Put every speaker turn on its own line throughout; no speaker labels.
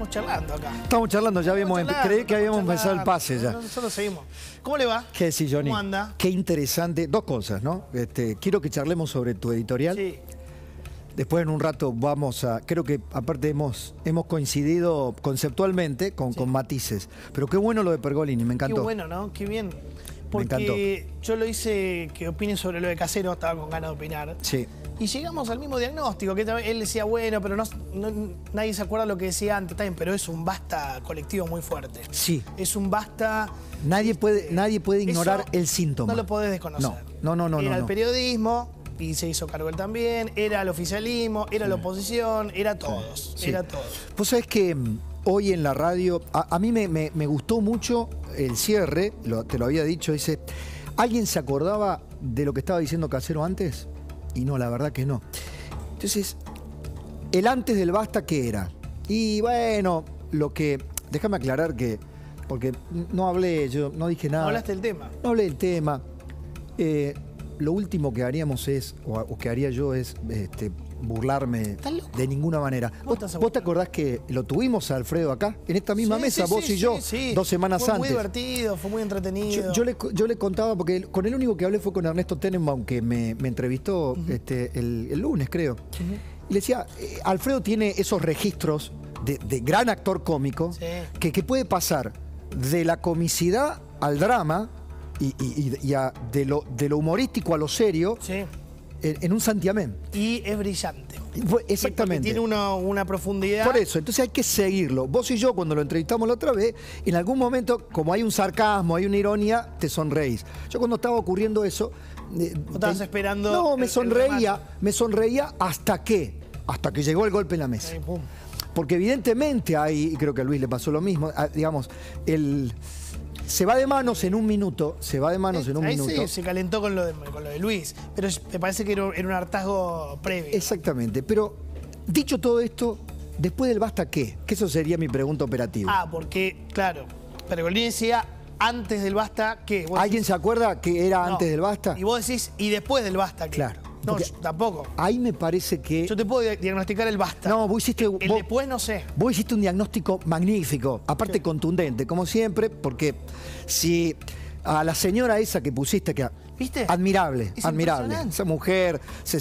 estamos charlando acá.
Estamos charlando, ya creí que habíamos empezado el pase ya.
Nosotros seguimos. ¿Cómo le va?
¿Qué decís, Johnny?
¿Cómo anda?
Qué interesante. Dos cosas, ¿no? Quiero que charlemos sobre tu editorial.
Sí.
Después en un rato vamos a... Creo que aparte hemos coincidido conceptualmente con matices. Pero qué bueno lo de Pergolini, me encantó.
Qué bueno, ¿no? Qué bien. Porque
encantó.
yo lo hice que opine sobre lo de Casero, estaba con ganas de opinar.
Sí.
Y llegamos al mismo diagnóstico, que él decía, bueno, pero nadie se acuerda lo que decía antes, también, pero es un basta colectivo muy fuerte.
Sí.
Es un basta...
Nadie puede ignorar
eso
el síntoma.
No lo podés desconocer.
No.
Era el periodismo, y se hizo cargo él también, era el oficialismo, era la oposición, era todos,
Sí.
era todos.
Vos sabés que hoy en la radio, a mí me gustó mucho el cierre, te lo había dicho, dice, ¿alguien se acordaba de lo que estaba diciendo Casero antes? Y no, la verdad que no. Entonces, el antes del basta, ¿qué era? Y bueno, déjame aclarar que, porque no hablé, yo no dije nada.
¿No hablaste del tema?
No hablé del tema. Lo último que haríamos es, o que haría yo es burlarme de ninguna manera. ¿Vos te acordás que lo tuvimos a Alfredo acá, en esta misma mesa, vos y yo, 2 semanas antes?
Fue muy divertido, fue muy entretenido.
Yo le contaba, porque con el único que hablé fue con Ernesto Tenenbaum, que me entrevistó el lunes, creo. Y le decía, Alfredo tiene esos registros de gran actor cómico, que puede pasar de la comicidad al drama, de lo humorístico a lo serio, en un santiamén.
Y es brillante.
Exactamente.
Tiene una profundidad.
Por eso, entonces hay que seguirlo. Vos y yo, cuando lo entrevistamos la otra vez, en algún momento, como hay un sarcasmo, hay una ironía, te sonreís. Yo cuando estaba ocurriendo eso...
¿No estabas esperando?
No, me sonreía hasta que llegó el golpe en la mesa. Porque evidentemente hay, y creo que a Luis le pasó lo mismo, digamos, se va de manos en un minuto,
Ahí se calentó con lo de Luis, pero me parece que era un hartazgo previo.
Exactamente, pero dicho todo esto, después del basta, ¿qué? Que eso sería mi pregunta operativa.
Porque, claro, Pergolini decía antes del basta, ¿qué?
¿Alguien se acuerda que era antes del basta?
Y vos decís, ¿y después del basta qué?
Claro.
No, yo tampoco.
Ahí me parece que...
Yo te puedo diagnosticar el basta.
No, vos hiciste...
El después no sé.
Vos hiciste un diagnóstico magnífico, aparte contundente, como siempre, porque si a la señora esa que pusiste, que
¿viste?
Admirable. Esa mujer,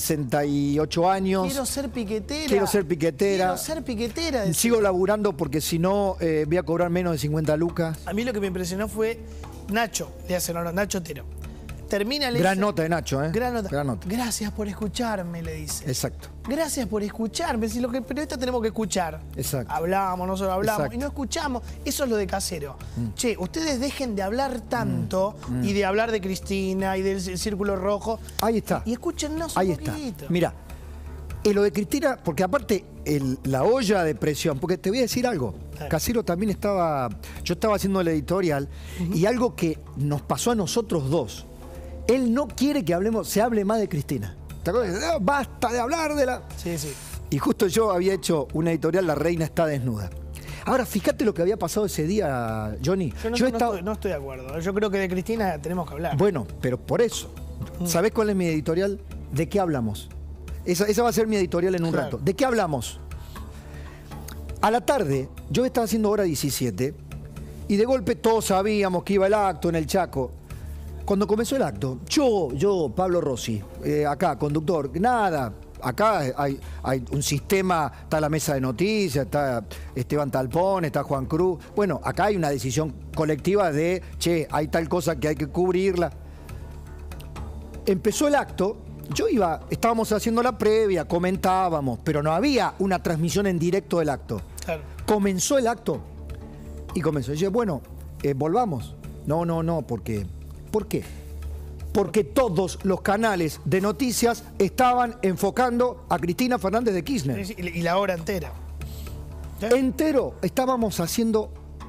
68 años.
Quiero ser piquetera.
Sigo laburando porque si no voy a cobrar menos de 50 lucas.
A mí lo que me impresionó fue Nacho, le hacen ahora Nacho Otero. Termina
Gran nota de Nacho, ¿eh?
Gran nota. Gracias por escucharme, le dice.
Exacto.
Gracias por escucharme. Si lo que periodistas tenemos que escuchar.
Exacto.
Hablamos, nosotros hablamos.
Exacto.
Y no escuchamos. Eso es lo de Casero. Che, ustedes dejen de hablar tanto y de hablar de Cristina y del Círculo Rojo.
Ahí está.
Y escúchennos
un
poquito.
Está. Mira, lo de Cristina, porque aparte la olla de presión, porque te voy a decir algo. Casero también yo estaba haciendo el editorial y algo que nos pasó a nosotros dos. Él no quiere que se hable más de Cristina. ¿Te acuerdas? Basta de hablar de la...
Sí.
Y justo yo había hecho una editorial, La Reina está desnuda. Ahora, fíjate lo que había pasado ese día, Johnny.
Yo no estoy de acuerdo. Yo creo que de Cristina tenemos que hablar.
Bueno, pero por eso. ¿Sabés cuál es mi editorial? ¿De qué hablamos? Esa va a ser mi editorial en un rato. ¿De qué hablamos? A la tarde, yo estaba haciendo hora 17 y de golpe todos sabíamos que iba el acto en el Chaco. Cuando comenzó el acto, yo, Pablo Rossi, acá, conductor, nada, acá hay un sistema, está la mesa de noticias, está Esteban Talpón, está Juan Cruz. Bueno, acá hay una decisión colectiva de, che, hay tal cosa que hay que cubrirla. Empezó el acto, estábamos haciendo la previa, comentábamos, pero no había una transmisión en directo del acto.
Claro.
Comenzó el acto y comenzó. Y yo, bueno, volvamos. No, porque... ¿Por qué? Porque todos los canales de noticias estaban enfocando a Cristina Fernández de Kirchner.
Y la hora entera.
Entero. Estábamos haciendo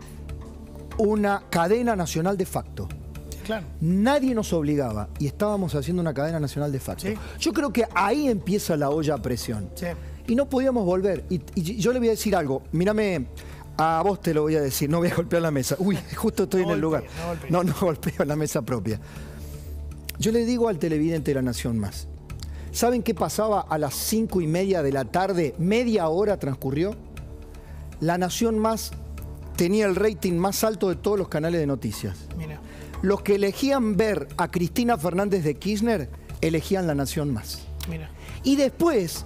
una cadena nacional de facto.
Claro.
Nadie nos obligaba y estábamos haciendo una cadena nacional de facto. Yo creo que ahí empieza la olla a presión. Y no podíamos volver. Y yo le voy a decir algo. Mírame... A vos te lo voy a decir, no voy a golpear la mesa. Uy, justo estoy en el lugar. No golpeo la mesa propia. Yo le digo al televidente de La Nación Más. ¿Saben qué pasaba a las 5:30 de la tarde? Media hora transcurrió. La Nación Más tenía el rating más alto de todos los canales de noticias.
Mira.
Los que elegían ver a Cristina Fernández de Kirchner, elegían La Nación Más.
Mira.
Y después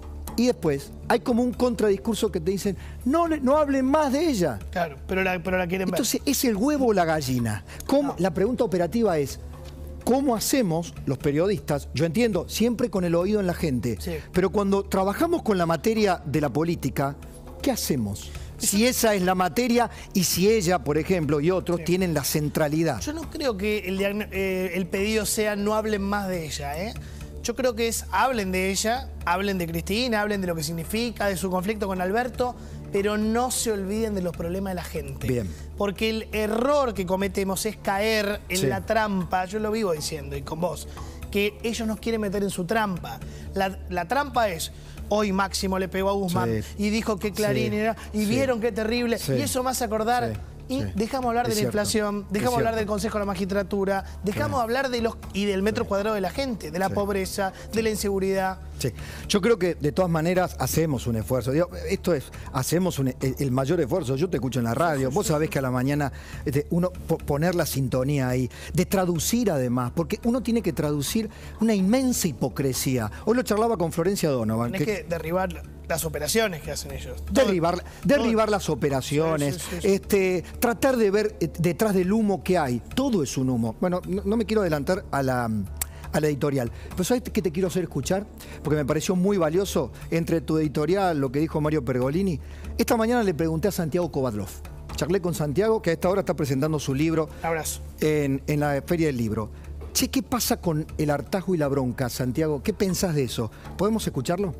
hay como un contradiscurso que te dicen, no hablen más de ella.
Claro, pero la quieren ver.
Entonces, ¿es el huevo o la gallina?
No.
La pregunta operativa es, ¿cómo hacemos los periodistas? Yo entiendo, siempre con el oído en la gente,
Sí.
pero cuando trabajamos con la materia de la política, ¿qué hacemos? Si esa es la materia y si ella, por ejemplo, y otros tienen la centralidad.
Yo no creo que el pedido sea no hablen más de ella, ¿eh? Yo creo que es hablen de ella, hablen de Cristina, hablen de lo que significa, de su conflicto con Alberto, pero no se olviden de los problemas de la gente.
Bien.
Porque el error que cometemos es caer en la trampa, yo lo vivo diciendo y con vos, que ellos nos quieren meter en su trampa. La trampa es... Hoy Máximo le pegó a Guzmán y dijo que Clarín era... Y vieron qué terrible. Y eso me hace acordar... Y dejamos hablar de la inflación, dejamos hablar del Consejo de la Magistratura, dejamos hablar de del metro cuadrado de la gente, de la pobreza, de la inseguridad.
Sí. Yo creo que de todas maneras hacemos un esfuerzo. Digo, hacemos el mayor esfuerzo. Yo te escucho en la radio. Vos sabés que a la mañana uno poner la sintonía ahí, de traducir además, porque uno tiene que traducir una inmensa hipocresía. Hoy lo charlaba con Florencia Donovan.
Tenés que derribar las operaciones que hacen ellos.
Derribar las operaciones, tratar de ver detrás del humo que hay. Todo es un humo. Bueno, no me quiero adelantar a la editorial. Pero ¿sabes qué te quiero hacer escuchar? Porque me pareció muy valioso entre tu editorial, lo que dijo Mario Pergolini. Esta mañana le pregunté a Santiago Kovadlov. Charlé con Santiago, que a esta hora está presentando su libro.
Abrazo.
En la Feria del Libro. Che, ¿qué pasa con el hartazgo y la bronca, Santiago? ¿Qué pensás de eso? ¿Podemos escucharlo?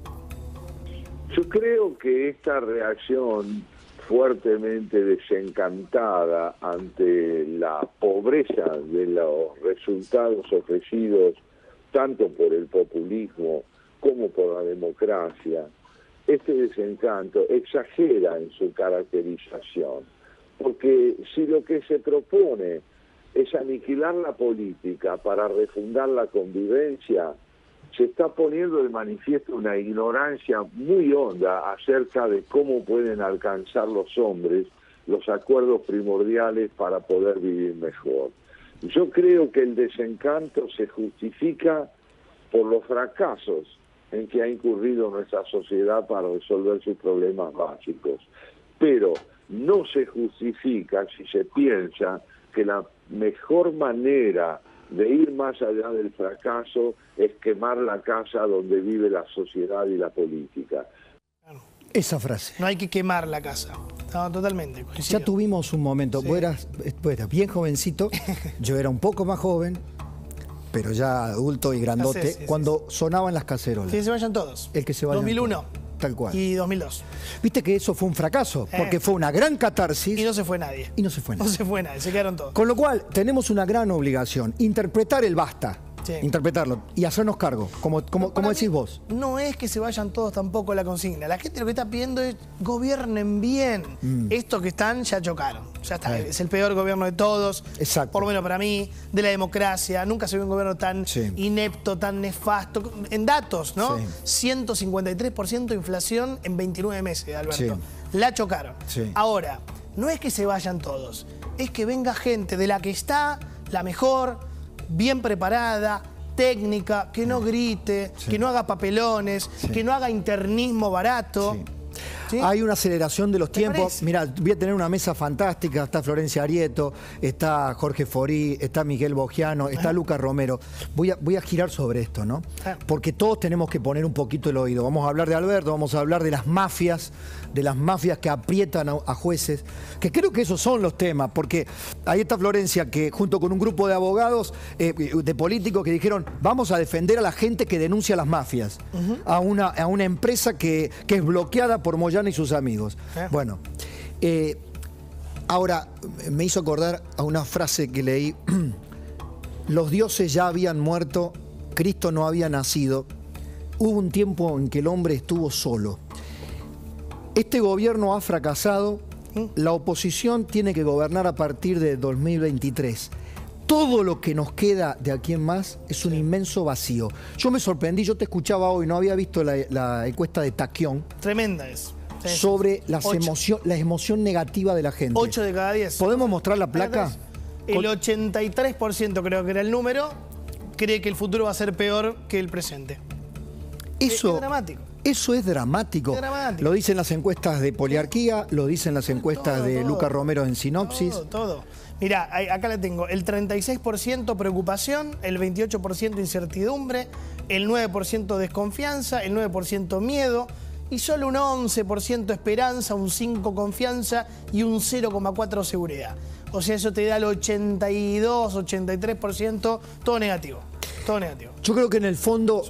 Yo creo que esta reacción fuertemente desencantada ante la pobreza de los resultados ofrecidos tanto por el populismo como por la democracia, este desencanto exagera en su caracterización, porque si lo que se propone es aniquilar la política para refundar la convivencia, se está poniendo de manifiesto una ignorancia muy honda acerca de cómo pueden alcanzar los hombres los acuerdos primordiales para poder vivir mejor. Yo creo que el desencanto se justifica por los fracasos en que ha incurrido nuestra sociedad para resolver sus problemas básicos, pero no se justifica si se piensa que la mejor manera de ir más allá del fracaso es quemar la casa donde vive la sociedad y la política.
Esa frase.
No hay que quemar la casa. No, totalmente. Coincido.
Ya tuvimos un momento. Vos eras bien jovencito, yo era un poco más joven, pero ya adulto y grandote, cuando sonaban las cacerolas.
Que se vayan todos.
El que se vayan
2001.
Todos. Tal cual.
Y 2002.
Viste que eso fue un fracaso, porque fue una gran catarsis.
Y no se fue nadie.
Y no se fue nadie.
No se fue nadie, se quedaron todos.
Con lo cual, tenemos una gran obligación, interpretar el basta.
Sí.
Interpretarlo y hacernos cargo, como decís vos.
No es que se vayan todos tampoco la consigna. La gente lo que está pidiendo es gobiernen bien. Estos que están ya chocaron. Ya está. Es el peor gobierno de todos.
Exacto.
Por lo menos para mí, de la democracia. Nunca se vio un gobierno tan inepto, tan nefasto. En datos, ¿no? 153% de inflación en 29 meses, Alberto. La chocaron. Ahora, no es que se vayan todos. Es que venga gente de la que está la mejor, bien preparada, técnica, que no grite, que no haga papelones, que no haga internismo barato. ¿Sí?
Hay una aceleración de los tiempos. Mirá, voy a tener una mesa fantástica. Está Florencia Arieto, está Jorge Forí, está Miguel Bogiano, está Lucas Romero. Voy a girar sobre esto, ¿no? Porque todos tenemos que poner un poquito el oído. Vamos a hablar de Alberto, vamos a hablar de las mafias que aprietan a jueces, que creo que esos son los temas, porque ahí está Florencia, que junto con un grupo de abogados, de políticos que dijeron, vamos a defender a la gente que denuncia las mafias, a una empresa que es bloqueada por Moyano y sus amigos. Bueno, ahora me hizo acordar a una frase que leí: los dioses ya habían muerto, Cristo no había nacido, hubo un tiempo en que el hombre estuvo solo. Este gobierno ha fracasado, la oposición tiene que gobernar a partir de 2023. Todo lo que nos queda de aquí en más es un inmenso vacío. Yo me sorprendí, yo te escuchaba hoy, no había visto la encuesta de Taquión.
Tremenda es.
sobre la emoción negativa de la gente.
8 de cada 10.
¿Podemos mostrar la placa?
El 83% creo que era el número, cree que el futuro va a ser peor que el presente.
Eso
es dramático.
Eso es dramático. Lo dicen las encuestas de Poliarquía, lo dicen las encuestas de Lucas Romero en Sinopsis.
Todo. Mirá, acá la tengo. El 36% preocupación, el 28% incertidumbre, el 9% desconfianza, el 9% miedo y solo un 11% esperanza, un 5% confianza y un 0,4% seguridad. O sea, eso te da el 82, 83%, todo negativo. Todo negativo.
Yo creo que en el fondo,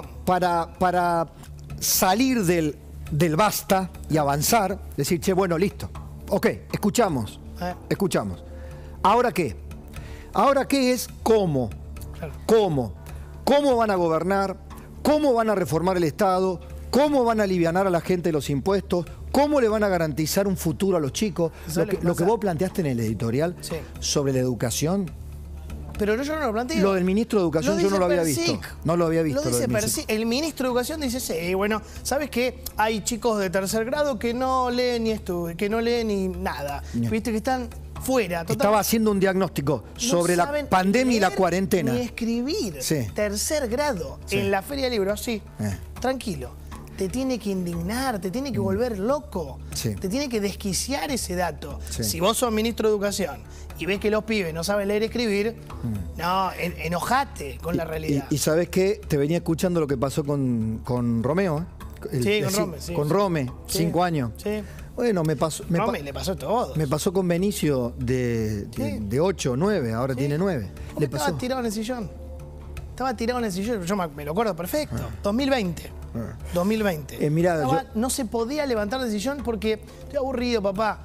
para salir del basta y avanzar, decir, che, bueno, listo. Ok, escuchamos. Escuchamos. ¿Ahora qué? ¿Ahora qué es cómo?
Claro.
¿Cómo? ¿Cómo van a gobernar? ¿Cómo van a reformar el Estado? ¿Cómo van a alivianar a la gente los impuestos? ¿Cómo le van a garantizar un futuro a los chicos? Lo que vos planteaste en el editorial sobre la educación.
Pero yo no lo planteo.
Lo del ministro de Educación yo no lo había visto. No lo había visto.
Lo dice el ministro de Educación dice, sí, bueno, ¿sabes qué? Hay chicos de tercer grado que no leen ni estudian, que no leen ni nada. Viste que están fuera. Total.
Estaba haciendo un diagnóstico sobre la pandemia y la cuarentena.
Ni escribir. Tercer grado en la Feria de Libros, sí. Tranquilo. Te tiene que indignar, te tiene que volver loco. Te tiene que desquiciar ese dato. Si vos sos ministro de Educación y ves que los pibes no saben leer y escribir, no, enojate con la realidad.
Y ¿sabés qué? Te venía escuchando lo que pasó con Romeo. Con Rome, 5 años.
Sí.
Bueno, me pasó...
Rome le pasó todo.
Me pasó con Benicio de 8, 9, ahora tiene 9.
Le pasó. Estaba tirado en el sillón. Estaba tirado en el sillón, yo me lo acuerdo perfecto. 2020. 2020.
Mirá,
no se podía levantar del sillón porque estoy aburrido, papá.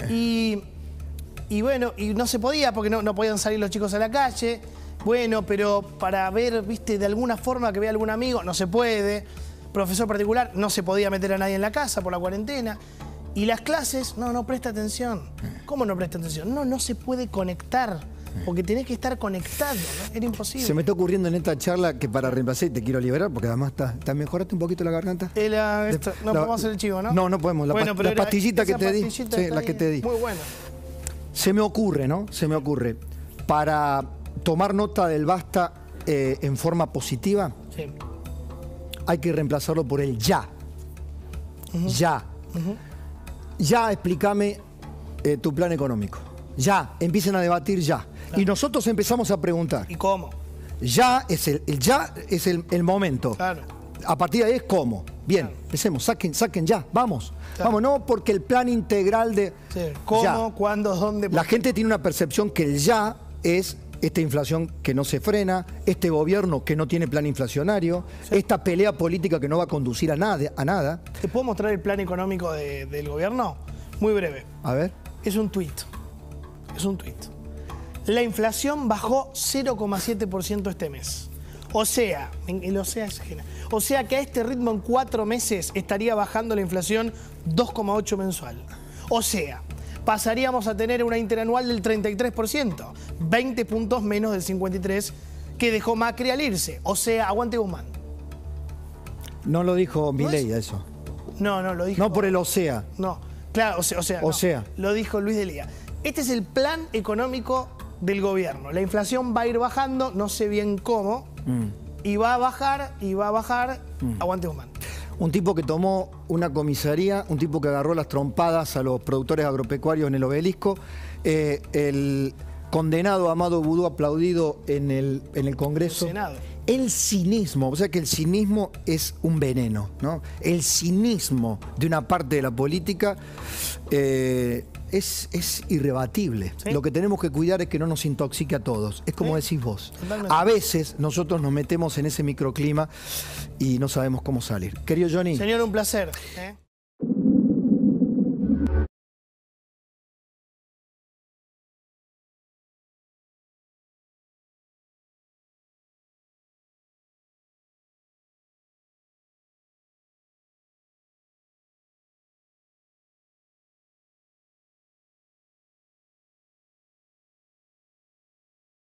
Y bueno, y no se podía porque no podían salir los chicos a la calle. Bueno, pero para ver, viste, de alguna forma que vea algún amigo, no se puede. Profesor particular, no se podía meter a nadie en la casa por la cuarentena. Y las clases, no presta atención. ¿Cómo no presta atención? No se puede conectar. Porque tenés que estar conectado, ¿no? Era imposible.
Se me está ocurriendo en esta charla que para reemplazar, te quiero liberar, porque además te mejoraste un poquito la garganta.
No podemos hacer el chivo, ¿no?
No podemos. Las pastillitas que te di. Sí, las que te di.
Muy bueno.
Se me ocurre, ¿no? Se me ocurre. Para tomar nota del basta en forma positiva, hay que reemplazarlo por el ya. Ya. Ya, explícame tu plan económico. Ya, empiecen a debatir ya. Claro. Y nosotros empezamos a preguntar.
¿Y cómo?
Ya es el momento.
Claro.
A partir de ahí es cómo. Bien, empecemos, saquen ya, vamos. Claro. Vamos, no porque el plan integral de...
¿Cómo,
ya.
cuándo, dónde?
La gente tiene una percepción que el ya es esta inflación que no se frena, este gobierno que no tiene plan inflacionario, esta pelea política que no va a conducir a nada.
¿Te puedo mostrar el plan económico del gobierno? Muy breve.
A ver.
Es un tuit. La inflación bajó 0,7% este mes. O sea que a este ritmo en 4 meses estaría bajando la inflación 2,8 mensual. O sea, pasaríamos a tener una interanual del 33%, 20 puntos menos del 53% que dejó Macri al irse. O sea, aguante Guzmán.
No lo dijo Milei eso.
No lo dijo.
No por el OSEA.
No, claro, o sea. Lo dijo Luis Delía. Este es el plan económico del gobierno. La inflación va a ir bajando, no sé bien cómo, y va a bajar, aguante Guzmán.
Un tipo que tomó una comisaría, un tipo que agarró las trompadas a los productores agropecuarios en el Obelisco, el condenado Amado Vudú aplaudido en el Congreso.
El Senado.
El cinismo, o sea que el cinismo es un veneno, ¿no? El cinismo de una parte de la política es irrebatible. ¿Sí? Lo que tenemos que cuidar es que no nos intoxique a todos. Es como decís vos. Totalmente. A veces nosotros nos metemos en ese microclima y no sabemos cómo salir. Querido Johnny.
Señor, un placer.